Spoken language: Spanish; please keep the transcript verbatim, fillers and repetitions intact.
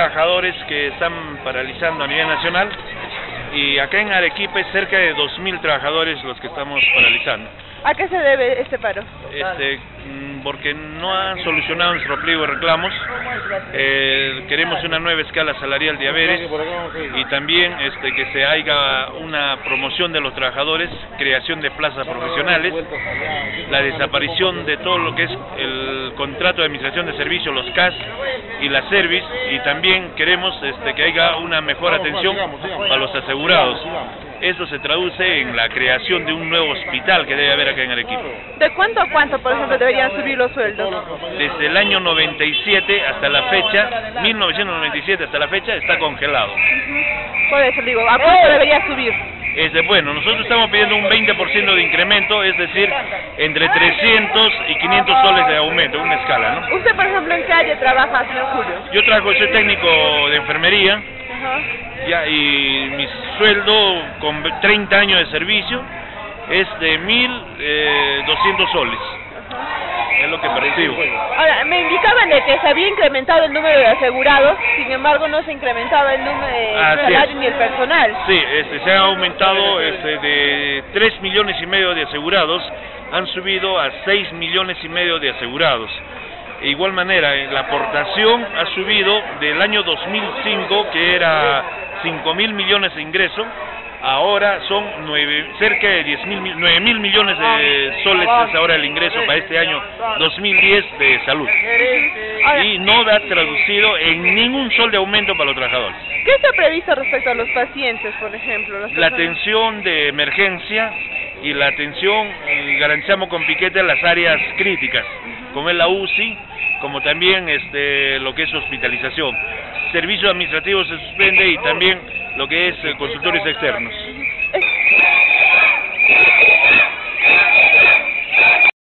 trabajadores que están paralizando a nivel nacional y acá en Arequipa es cerca de dos mil trabajadores los que estamos paralizando. ¿A qué se debe este paro? Este, porque no han solucionado nuestro pliego de reclamos. Eh, queremos una nueva escala salarial de haberes y también este, que se haga una promoción de los trabajadores, creación de plazas profesionales, la desaparición de todo lo que es el contrato de administración de servicios, los C A S y la Service, y también queremos este, que haya una mejor atención a los asegurados. Eso se traduce en la creación de un nuevo hospital que debe haber acá en Arequipa. ¿De cuánto a cuánto, por ejemplo, deberían subir los sueldos? Desde el año noventa y siete hasta la fecha, mil novecientos noventa y siete hasta la fecha, está congelado. Uh-huh. Por eso digo, ¿a cuánto debería subir? Este, bueno, nosotros estamos pidiendo un veinte por ciento de incremento, es decir, entre trescientos y quinientos soles de aumento, una escala, ¿no? ¿Usted, por ejemplo, en qué área trabaja, señor Julio? Yo trabajo, soy técnico de enfermería. Uh-huh. Ya, y mi sueldo con treinta años de servicio es de mil doscientos soles. Uh-huh. Es lo que percibo. Ahora, me indicaban de que se había incrementado el número de asegurados, sin embargo no se incrementaba el número de salario ni el personal. Sí, este, se ha aumentado este, de tres millones y medio de asegurados, han subido a seis millones y medio de asegurados. De igual manera, la aportación ha subido del año dos mil cinco, que era cinco mil millones de ingreso, ahora son nueve, cerca de diez mil, nueve mil millones de soles es ahora el ingreso para este año dos mil diez de salud. Y no ha traducido en ningún sol de aumento para los trabajadores. ¿Qué está previsto respecto a los pacientes, por ejemplo? La atención de emergencia y la atención, garantizamos con piquete las áreas críticas, como es la U C I, como también este, lo que es hospitalización. Servicio administrativo se suspende y también lo que es eh, consultorios externos.